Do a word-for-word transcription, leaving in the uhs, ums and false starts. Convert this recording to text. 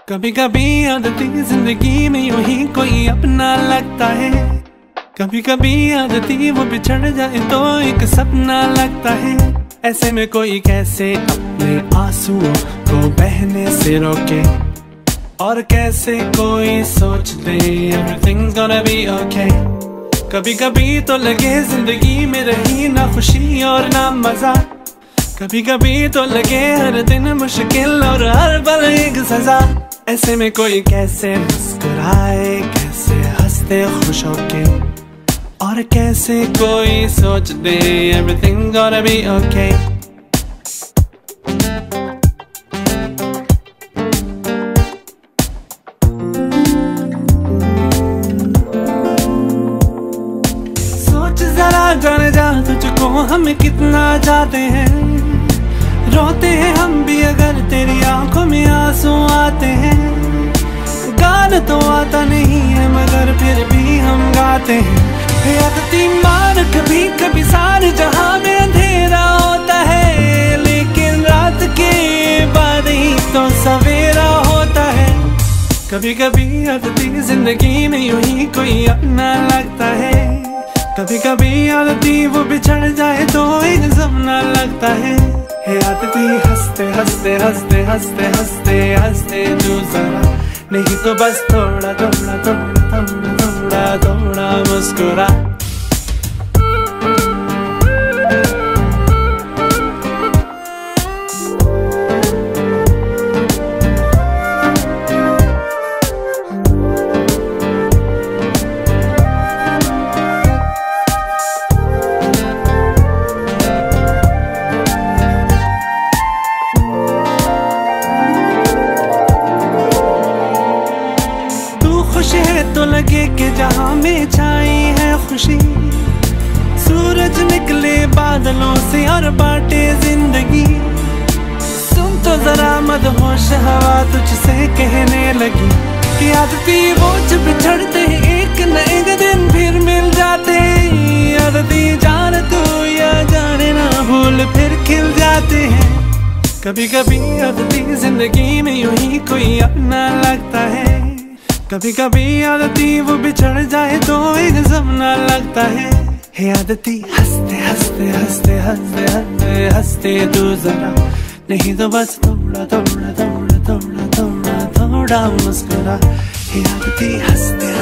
कभी कभी आदती जिंदगी में यूं ही कोई अपना लगता है। कभी कभी आदती वो बिछड़ जाए तो एक सपना लगता है। ऐसे में कोई कैसे अपने आंसुओं को बहने से रोके, और कैसे कोई सोच दे everything's gonna be okay। कभी कभी तो लगे जिंदगी में रही ना खुशी और ना मजा, कभी कभी तो लगे हर दिन मुश्किल और हर पल एक सजा। ऐसे में कोई कैसे मुस्कुराए, कैसे हंसते खुश होके, और कैसे कोई सोच दे everything's gonna be okay। सोच जरा जाने जा तुझको हम कितना चाहते हैं, रोते हैं हम भी अगर तेरी आंखों में आंसू आते हैं। गाना तो आता नहीं है मगर फिर भी हम गाते हैं। आदती मान कभी कभी सारे जहां में अंधेरा होता है, लेकिन रात के बाद ही तो सवेरा होता है। कभी कभी आदती जिंदगी में यूं ही कोई अपना लगता है। कभी कभी आदती वो बिछड़ जाए तो एक सपना लगता है। हे आदती हंसते हंसते हंसते हंसते हंसते हंसते तू जरा, नहीं तो बस थोड़ा थोड़ा थोड़ा थोड़ा थोड़ा थोड़ा मुस्कुरा। तो लगे कि जहां में छाई है खुशी, सूरज निकले बादलों से और बांटे जिंदगी। सुन तो जरा मदहोश हवा तुझसे कहने लगी कि आदती वो जब बिछड़ते हैं एक न एक दिन फिर मिल जाते। आदती जान तू या जाने ना भूल फिर खिल जाते हैं। कभी कभी आदती जिंदगी में यूं ही कोई अपना लगता है। कभी कभी आदती वो बिछड़ जाए तो एक सपना लगता है। हे आदती हंसते हंसते हंसते हंसते हंसते हंसते तू जरा, नहीं तो बस थोड़ा थोड़ा थोड़ा थोड़ा थोड़ा थोड़ा मुस्कुरा। हे आदती हंसते